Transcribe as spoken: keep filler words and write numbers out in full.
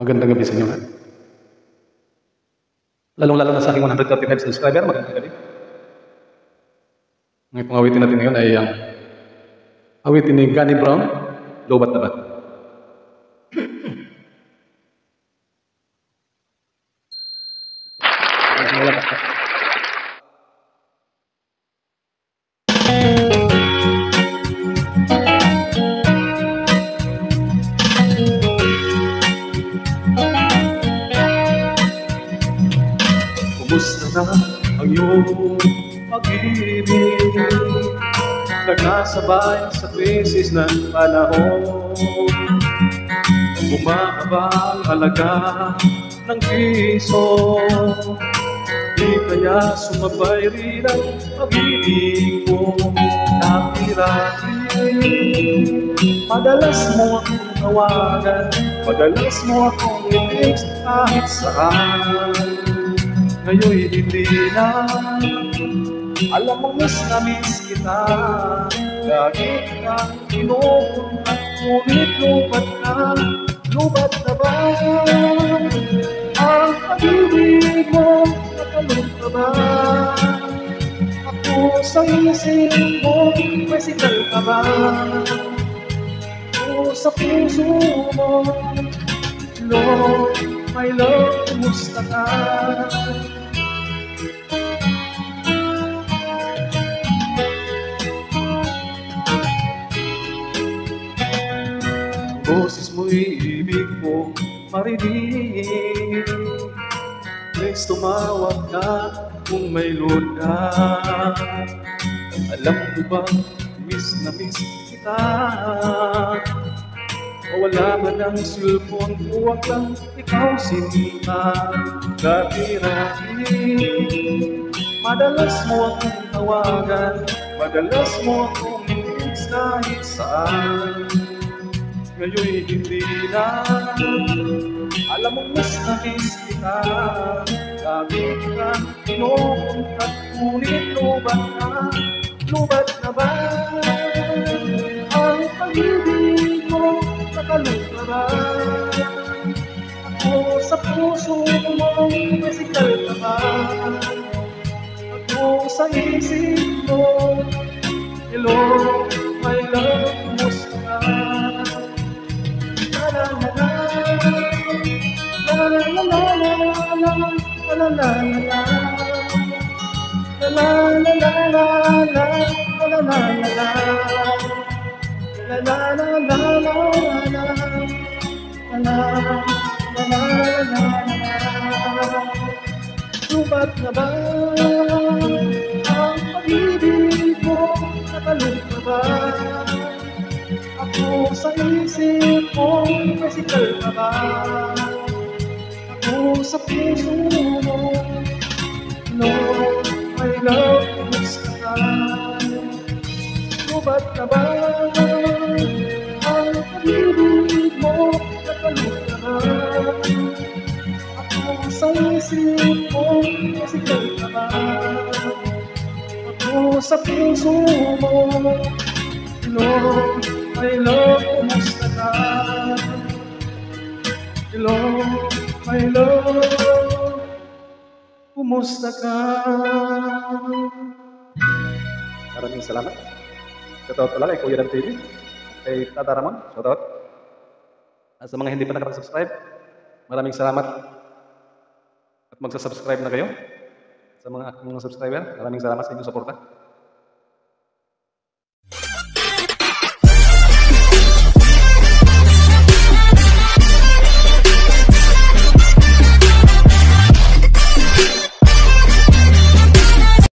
Magandang gabi sa inyo lahat. Lalong-lalo na sa aking one hundred thirty-five subscriber, magandang gabi. Ngayon pong awitin natin ngayon ay ang awitin ni Gani Brown, Lobat na Ba. Kumusta na ang iyong pag-ibig? Nagkasabay sa krisis ng panahon. Bumaba ang halaga ng piso. Di kaya sumabay rin ang pag-ibig mo. Dati-dati, madalas mo akong tawagan, madalas mo akong i-text kahit saan. Ngayon'y hindi na, alam mo miss na miss kita. Lagi kang pinupunta, ngunit lubat na, lubat na ba? Ang pag-ibig mo, nakalog ka ba? Ako sa isip mo, may sigal ka ba? Ako sa puso mo, Lord, my love, kumusta ka? Boses mo'y ibig mo marinig. Please tumawag ka kung may load ka. Alam mo ba, miss na miss kita. Wala man ang cellphone, huwag lang ikaw sinita. Dati-dati, madalas mo akong tawagan, madalas mo akong i-text kahit saan. Ngayon'y hindi na, alam mo miss na miss kita. Lagi kang pinupunta, ngunit lubat na, lubat na ba? Ang pag-ibig mo, nakalog na ba? Ako sa puso mo, may sigal ka ba? Ako sa isip mo, hello, my love, kumusta ka? La la la la, la la la la la, la la la la, la la la la la, la la la la. La la la la la la, la la la la la. Lubat na ba ang pag-ibig mo? Nakalog na ba? Ako sa isip mo, may sigal ka ba? Ako sa puso mo, Lord, my love, kumusta ka? Lubat na ba ang pag-ibig mo? Nakalog na ba? Ako sa isip mo, may sigal ka ba? Ako sa puso mo, Lord, my love, kumusta ka? Lord, my love, kumusta ka? Maraming salamat. Shoutout pala kay Kuya Dan T V, kay Tata Ramon, shoutout. At sa mga hindi pa nakapag-subscribe, maraming salamat. At magsasubscribe na kayo. Sa mga aking mga subscriber, maraming salamat sa inyong suporta.